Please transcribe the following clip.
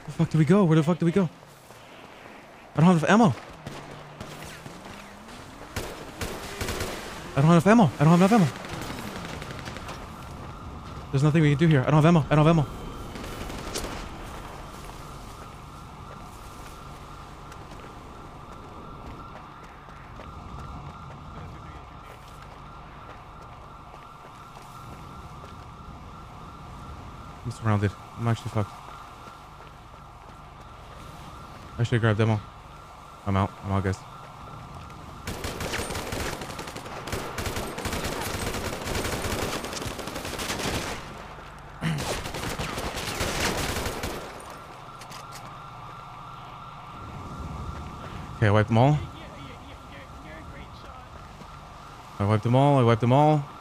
the fuck do we go? Where the fuck do we go? I don't have enough ammo. I don't have enough ammo. I don't have enough ammo. There's nothing we can do here. I don't have ammo. I don't have ammo. I'm surrounded. I'm actually fucked. I should grab ammo. I'm out. I'm out, guys. Okay, I wiped them all. I wiped them all. I wiped them all.